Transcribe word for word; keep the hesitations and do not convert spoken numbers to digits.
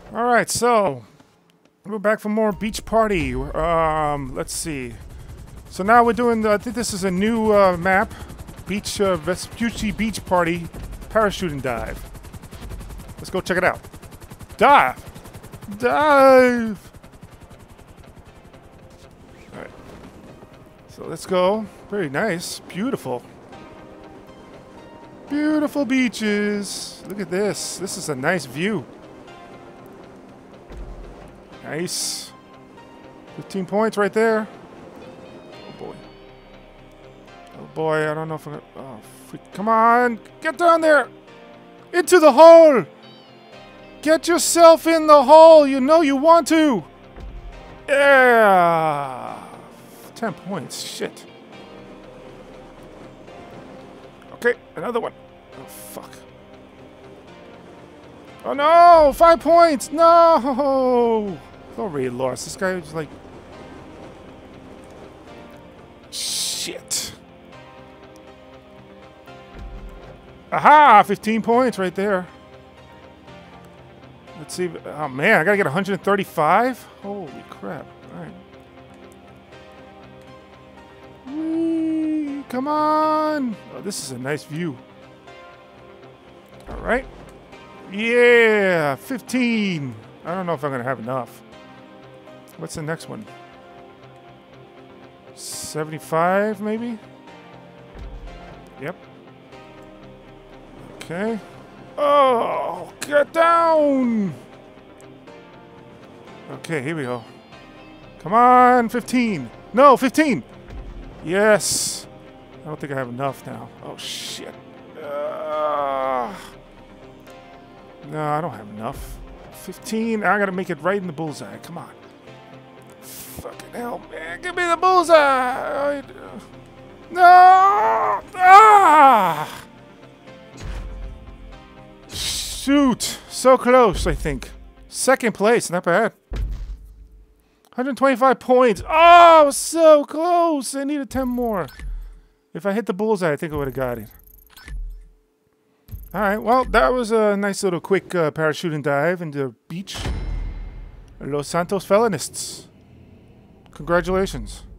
Alright, so we're back for more beach party. Um, let's see. So now we're doing, the, I think this is a new uh, map. Beach, uh, Vespucci Beach Party Parachute and Dive. Let's go check it out. Dive! Dive! Alright. So let's go. Very nice. Beautiful. Beautiful beaches. Look at this. This is a nice view. Nice. fifteen points right there. Oh boy. Oh boy, I don't know if I'm gonna... Oh, freak. Come on! Get down there! Into the hole! Get yourself in the hole! You know you want to! Yeah! Ten points. Shit. Okay, another one. Oh, fuck. Oh no! Five points! No! Already lost. This guy was like... Shit. Aha! fifteen points right there. Let's see. Oh man, I gotta get one hundred thirty-five? Holy crap. Alright. Whee! Come on! Oh, this is a nice view. Alright. Yeah! fifteen! I don't know if I'm gonna have enough. What's the next one? seventy-five, maybe? Yep. Okay. Oh, get down! Okay, here we go. Come on, fifteen. No, fifteen! Yes! I don't think I have enough now. Oh, shit. Uh, no, I don't have enough. fifteen. I gotta make it right in the bullseye. Come on. Fucking hell, man. Give me the bullseye! No! Ah! Shoot! So close, I think. Second place, not bad. one hundred twenty-five points. Oh, so close! I needed ten more. If I hit the bullseye, I think I would have got it. Alright, well, that was a nice little quick uh, parachute and dive into the beach. Los Santos Felonists. Congratulations.